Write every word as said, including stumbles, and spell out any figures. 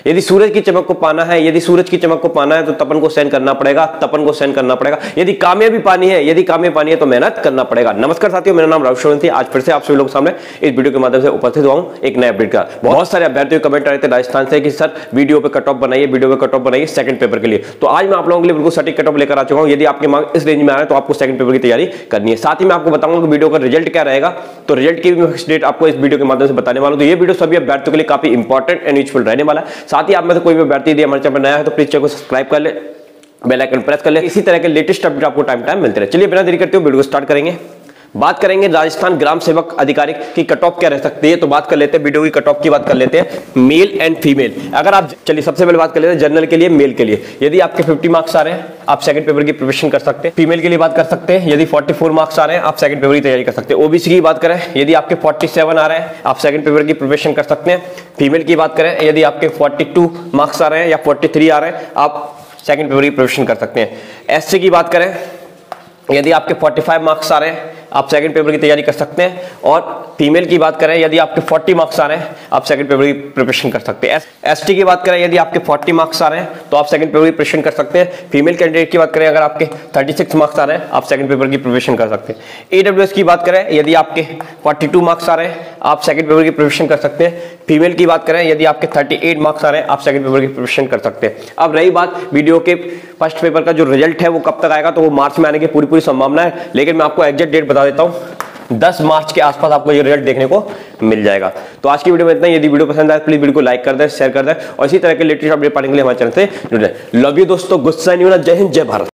यदि सूरज की चमक को पाना है, यदि सूरज की चमक को पाना है तो तपन को सहन करना पड़ेगा, तपन को सहन करना पड़ेगा। यदि कामयाबी पानी है, यदि कामयाबी पानी है तो मेहनत करना पड़ेगा। नमस्कार साथियों, मेरा नाम रावशवंती, आज फिर से आप सभी लोगों के सामने इस वीडियो के माध्यम से उपस्थित हुआ हूं एक नया अपडेट का। बहुत सारे अभ्यर्थियों कमेंट आ रहे थे राजस्थान से कि सर वीडियो पे कट ऑफ बनाइए, वीडियो पे कट ऑफ बनाइए सेकंड पेपर के लिए। तो आज मैं आप लोगों के लिए बिल्कुल सटीक कट ऑफ लेकर आ चुका हूं। यदि आपके मार्क्स इस रेंज में आ रहे हैं तो आपको सेकंड पेपर की तैयारी करनी है। साथ ही मैं आपको बताऊंगा कि वीडियो का रिजल्ट क्या रहेगा, तो रिजल्ट की भी डेट आपको इस वीडियो के माध्यम से बताने वाला हूं। तो ये वीडियो सभी अभ्यर्थियों के लिए काफी इंपॉर्टेंट एंड यूजफुल रहने वाला है। साथ ही आप में से कोई भी अभ्यर्थी यदि हमारे चैनल पर नया है तो प्लीज चैनल को सब्सक्राइब कर ले, बेल आइकन प्रेस कर ले, इसी तरह के लेटेस्ट अपडेट आपको टाइम टाइम मिलते रहे। चलिए बिना देरी करते हुए वीडियो को स्टार्ट करेंगे। बात करेंगे राजस्थान ग्राम सेवक अधिकारी की कट ऑफ क्या रह सकती है, तो बात कर लेते हैं वीडियो की कट ऑफ की बात कर लेते हैं मेल एंड फीमेल। अगर आप चलिए सबसे पहले बात कर लेते हैं जनरल के लिए, मेल के लिए। यदि आपके पचास मार्क्स आ रहे हैं आप सेकंड पेपर की प्रिपरेशन कर सकते हैं। फीमेल के लिए बात कर सकते हैं, यदि चौवालीस मार्क्स आ रहे हैं आप सेकंड पेपर की तैयारी कर सकते हैं। ओबीसी की बात करें, यदि आपके सैंतालीस आ रहे हैं आप सेकंड पेपर की प्रिपरेशन कर सकते हैं। फीमेल की बात करें, यदि आपके बयालीस मार्क्स आ रहे हैं या तैंतालीस आ रहे हैं आप सेकंड पेपर की प्रिपरेशन कर सकते हैं। एससी की बात करें, यदि आपके पैंतालीस मार्क्स आ रहे हैं आप सेकंड पेपर की तैयारी कर सकते हैं। और फीमेल की बात करें, यदि आपके चालीस मार्क्स आ रहे हैं आप सेकंड पेपर की प्रिपरेशन कर सकते हैं। एसटी की बात करें, यदि आपके चालीस मार्क्स आ रहे हैं तो आप सेकंड पेपर की प्रिपरेशन कर सकते हैं। फीमेल कैंडिडेट की बात करें, अगर आपके छत्तीस मार्क्स आ रहे हैं आप सेकंड पेपर की प्रिपरेशन कर सकते हैं। ईडब्ल्यूएस की बात करें, यदि आपके बयालीस मार्क्स आ रहे हैं आप सेकंड पेपर की प्रिपरेशन कर सकते हैं। फीमेल की बात करें, यदि आपके अड़तीस मार्क्स आ रहे हैं आप सेकंड पेपर की प्रिपरेशन कर सकते हैं। अब रही बात वीडियो के फर्स्ट पेपर का जो रिजल्ट है वो कब तक आएगा, तो वो मार्च में आने की पूरी पूरी संभावना है, लेकिन मैं आपको एग्जैक्ट डेट बता देता हूँ, दस मार्च के आसपास आपको ये रिजल्ट देखने को मिल जाएगा। तो आज की वीडियो में इतना ही। यदि वीडियो पसंद आए प्लीज वीडियो को लाइक कर दें, शेयर कर दें और इसी तरह के लेटेस्ट अपडेट पाने के लिए हमारे चैनल से जुड़े। लव यू दोस्तों, गुस्सा नहीं होना। जय हिंद, जय भारत।